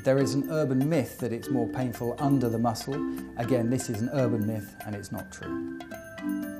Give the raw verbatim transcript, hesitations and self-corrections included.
There is an urban myth that it's more painful under the muscle. Again, this is an urban myth and it's not true.